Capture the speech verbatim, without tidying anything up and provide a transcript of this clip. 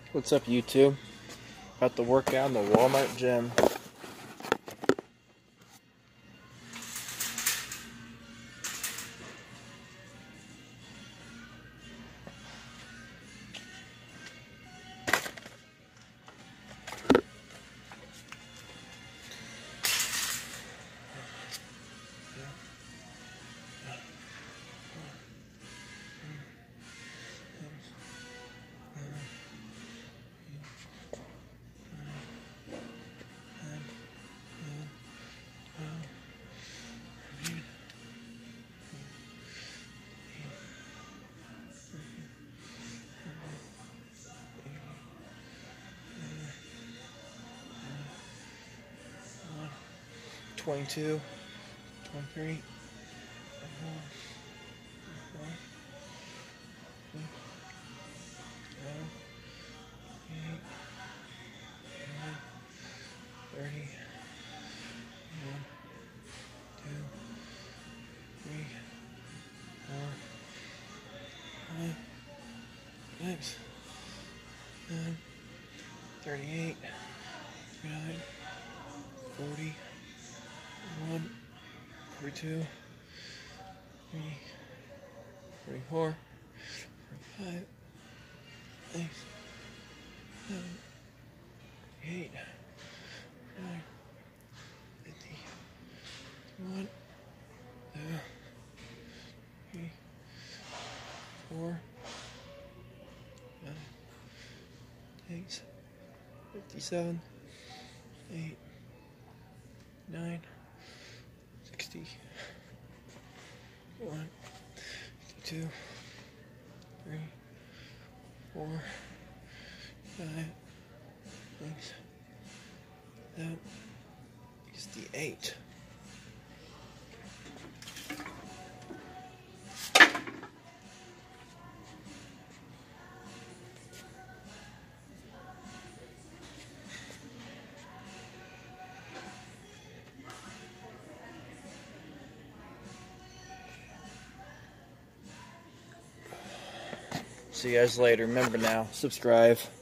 What's up, YouTube? About to work out in the Walmart gym. Twenty-two, twenty-three, thirty, one, two, three, four, five, six, seven, thirty-eight, thirty-nine, forty. One, forty-two, three, forty-four, forty-five, six, seven, eight, nine, fifty, one, two, three, four, five, six, fifty-seven, eight, nine. Sixty, one, two, three, four, five, six, seven, sixty-eight. See you guys later. Remember now, subscribe.